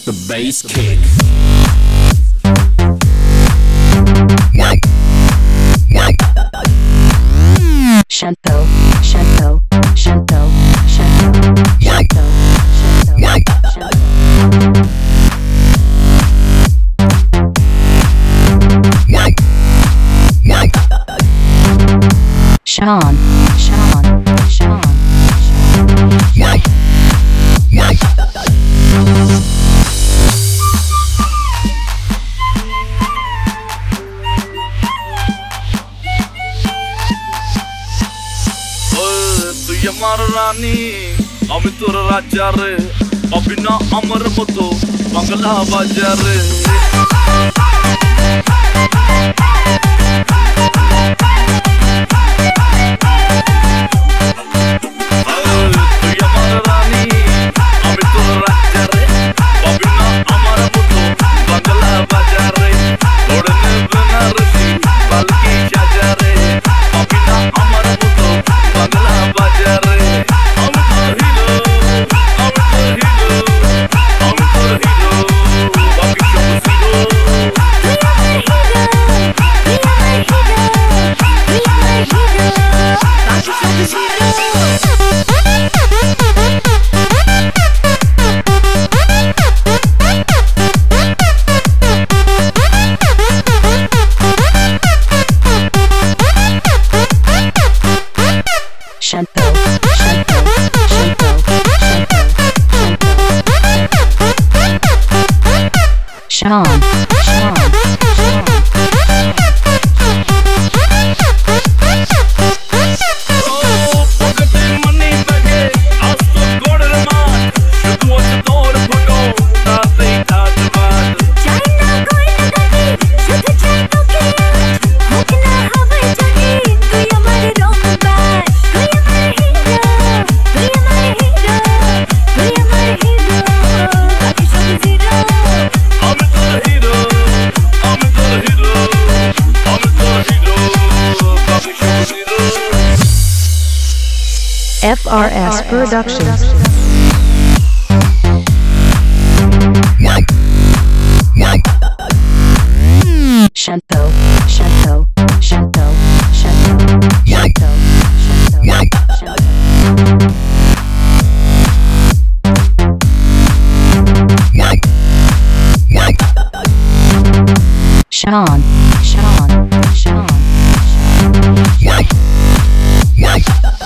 the bass kick. Shanto, Shanto, Shanto, Shanto, Shanto, Sean, Sean, Sean, Amar Rani, Amitur Rajare, Babina Amar Moto, Bangla Bajare. Shanto, Shanto, Shanto, Shanto, Sean, Sean, FRS Productions. Shanto, Shanto, Shanto, Shanto, Shanto, Shanto, Sean, Sean, Sean, Sean.